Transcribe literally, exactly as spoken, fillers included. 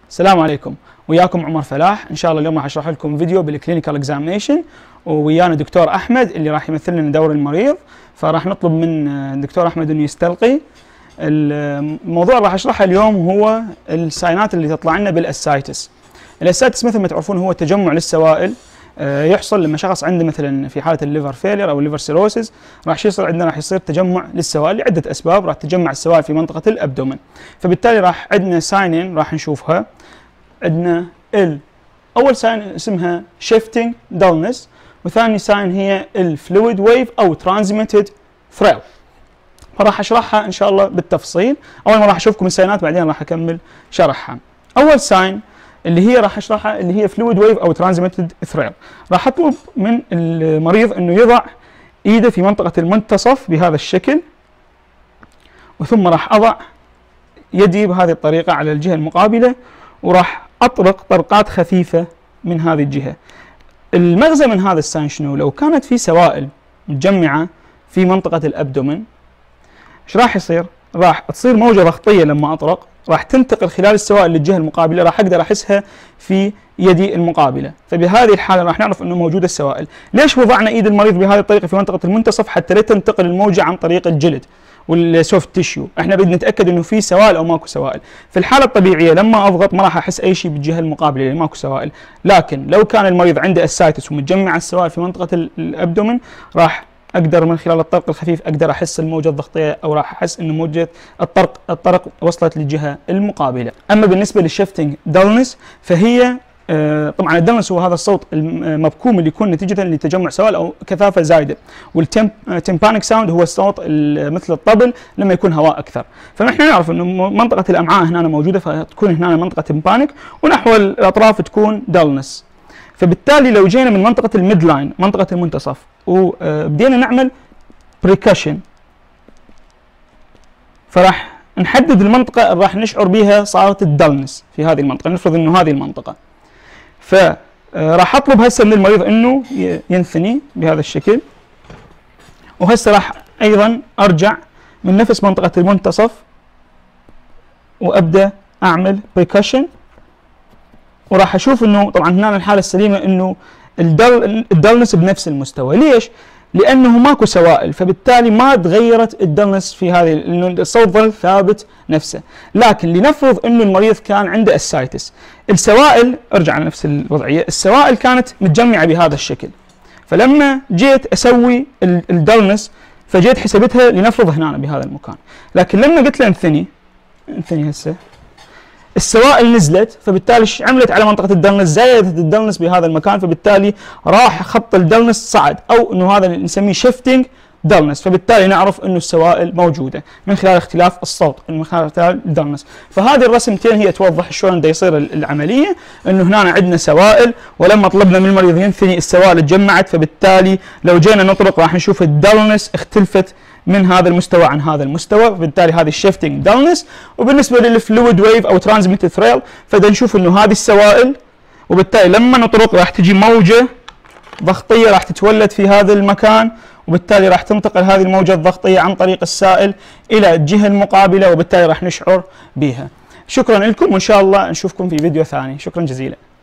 السلام عليكم، وياكم عمر فلاح. ان شاء الله اليوم راح اشرح لكم فيديو بالكلينيكال اكزامينيشن، ويانا دكتور احمد اللي راح يمثل لنا دور المريض، فراح نطلب من الدكتور احمد انه يستلقي. الموضوع اللي راح اشرحه اليوم هو الساينات اللي تطلع لنا بالاسايتس. الاسايتس مثل ما تعرفون هو تجمع للسوائل يحصل لما شخص عنده مثلا في حاله الليفر فيلير او الليفر سيروسيس، راح يصير عندنا راح يصير تجمع للسوائل لعده اسباب. راح تتجمع السوائل في منطقه الابدومن، فبالتالي راح عندنا ساينين راح نشوفها. عندنا ال اول ساين اسمها شيفتنج دالنس، وثاني ساين هي الفلويد ويف او ترانزميتد ثريل. فراح اشرحها ان شاء الله بالتفصيل. اول ما راح اشوفكم الساينات بعدين راح اكمل شرحها. اول ساين اللي هي راح اشرحها اللي هي فلويد ويف او ترانزميتد ثريل. راح اطلب من المريض انه يضع ايده في منطقه المنتصف بهذا الشكل، وثم راح اضع يدي بهذه الطريقه على الجهه المقابله، وراح اطرق طرقات خفيفه من هذه الجهه. المغزى من هذا الساين شنو؟ لو كانت في سوائل متجمعه في منطقه الابدومن، ايش راح يصير؟ راح تصير موجه ضغطيه لما اطرق، راح تنتقل خلال السوائل للجهه المقابله، راح اقدر احسها في يدي المقابله، فبهذه الحاله راح نعرف انه موجوده السوائل. ليش وضعنا ايد المريض بهذه الطريقه في منطقه المنتصف؟ حتى لا تنتقل الموجه عن طريق الجلد والسوفت تيشيو، احنا بدنا نتاكد انه في سوائل او ماكو سوائل. في الحاله الطبيعيه لما اضغط ما راح احس اي شيء بالجهه المقابله لان ماكو سوائل، لكن لو كان المريض عنده اسايتس ومتجمع السوائل في منطقه الابدومن، راح اقدر من خلال الطرق الخفيف اقدر احس الموجه الضغطيه، او راح احس انه موجه الطرق الطرق وصلت للجهه المقابله. اما بالنسبه للشيفتنج دالنس فهي آه طبعا الدالنس هو هذا الصوت المبكوم اللي يكون نتيجه لتجمع سوائل او كثافه زايده، والتمبانيك ساوند هو الصوت مثل الطبل لما يكون هواء اكثر. فنحن نعرف انه منطقه الامعاء هنا موجوده، فتكون هنا منطقه تمبانيك، ونحو الاطراف تكون دالنس. فبالتالي لو جينا من منطقه الميد لاين منطقه المنتصف وبدينا نعمل بريكشن، فراح نحدد المنطقه اللي راح نشعر بها صارت الدالنس في هذه المنطقه. نفرض انه هذه المنطقه، فراح اطلب هسه من المريض انه ينثني بهذا الشكل، وهسه راح ايضا ارجع من نفس منطقه المنتصف وابدا اعمل بريكشن، وراح اشوف انه طبعا هنا الحاله السليمه انه الدل الدلنس بنفس المستوى. ليش؟ لانه ماكو سوائل، فبالتالي ما تغيرت الدلنس في هذه، لانه الصوت ظل ثابت نفسه. لكن لنفرض انه المريض كان عنده اسايتس، السوائل ارجع لنفس الوضعيه، السوائل كانت متجمعه بهذا الشكل، فلما جيت اسوي الدلنس فجيت حسبتها لنفرض هنا بهذا المكان، لكن لما قلت له انثني انثني هسه السوائل نزلت، فبالتالي عملت على منطقه الدلنس، زادت الدلنس بهذا المكان، فبالتالي راح خط الدلنس صعد، او انه هذا اللي نسميه شيفتنج دلنس. فبالتالي نعرف انه السوائل موجوده من خلال اختلاف الصوت، من خلال الدلنس. فهذه الرسمتين هي توضح شلون بده يصير العمليه، انه هنا عندنا سوائل، ولما طلبنا من المريض ينثني السوائل تجمعت، فبالتالي لو جينا نطرق راح نشوف الدلنس اختلفت من هذا المستوى عن هذا المستوى، فبالتالي هذه الشيفتنج دالنس. وبالنسبه للفلويد ويف او ترانزميتد ثريل فبدنا نشوف انه هذه السوائل، وبالتالي لما نطرق راح تجي موجه ضغطيه راح تتولد في هذا المكان، وبالتالي راح تنتقل هذه الموجه الضغطيه عن طريق السائل الى الجهه المقابله، وبالتالي راح نشعر بها. شكرا لكم، وان شاء الله نشوفكم في فيديو ثاني. شكرا جزيلا.